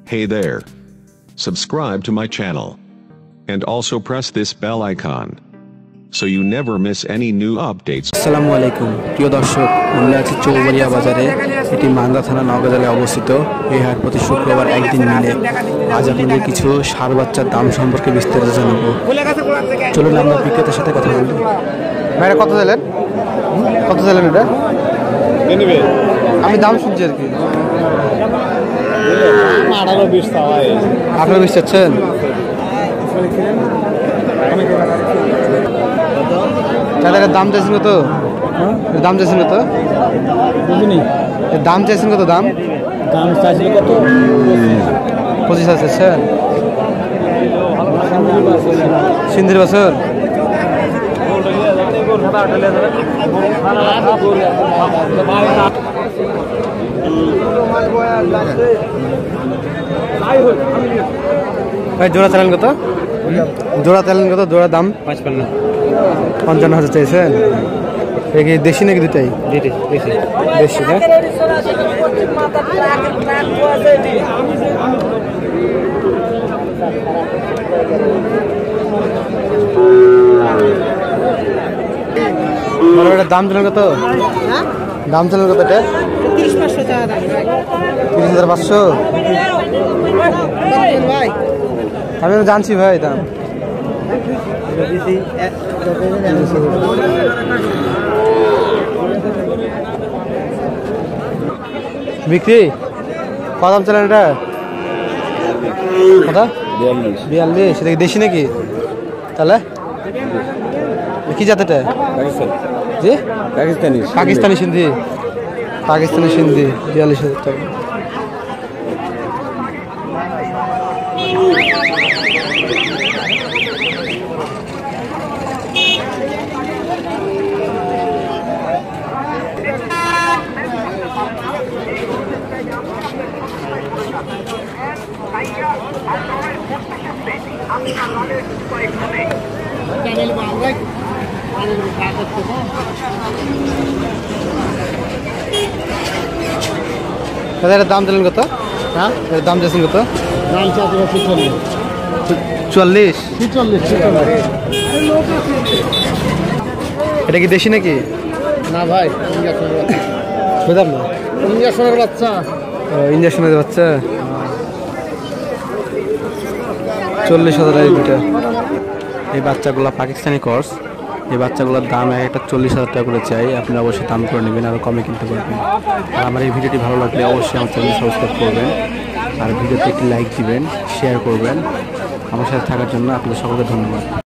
Hey there. Subscribe to my channel. And also press this bell icon, so you never miss any new updates. আসসালামু আলাইকুম প্রিয় দর্শক, আমরা আছি চৌবাড়িয়া বাজারে। এটি মান্দা থানা নওগাঁ জেলায় অবস্থিত। এই হাট প্রতি শুক্রবার একদিন মিলে। আজ আপনাদের কিছু ষাঁড় বাচ্চার দাম সম্পর্কে বিস্তারিত জানাবো। চলুন আমরা বিক্রেতার সাথে কথা বলি। ভাইরা কত দিলেন? কত দিলেন এটা? আমি দাম শুনছি আর কি। 18-20 চাওয়াই। 18-20 চাচ্ছেন? চাঁদের দাম চাইছেন কত? দাম চাইছেন কত? বুঝিনি। দাম চাইছেন কত? দাম দাম চাইছিল কত? 25 চাইছেন। সিন্ধির বছর ভাই জোড়া চালান কত? জোড়া চালান কত? জোড়া দাম 55,000 চাইছেন। কি দেশি নাকি দুটাই? দেশি না? দাম চালান কত? দাম চালান কত? এটা 30,500। আমি জানছি ভাই দাম বিক্রি কত দাম চালান এটা? কত? 42। সেটা কি দেশি নাকি? তাহলে কি জাত এটা? জি পাকিস্তানি সিন্ধি। 42,000 টাকা। দাম দিলেন কত? হ্যাঁ দাম চাইছেন কত? দাম চাইছিল 44। এটা কি দেশি নাকি? না ভাই, বুঝলাম না। ইঞ্জেকশনের বাচ্চা। ইঞ্জেকশনের বাচ্চা। 40,000 এই দুটা। এই বাচ্চাগুলো পাকিস্তানি ক্রস। এই বাচ্চাগুলোর দাম একটা 40,000 টাকা করে চাই। আপনারা অবশ্যই দাম করে নেবেন, আরও কমে কিনতে পারবেন। আর আমার এই ভিডিওটি ভালো লাগলে অবশ্যই আমার চ্যানেল সাবস্ক্রাইব করবেন, আর ভিডিওতে একটি লাইক দিবেন, শেয়ার করবেন। আমার সাথে থাকার জন্য আপনাদের সকলকে ধন্যবাদ।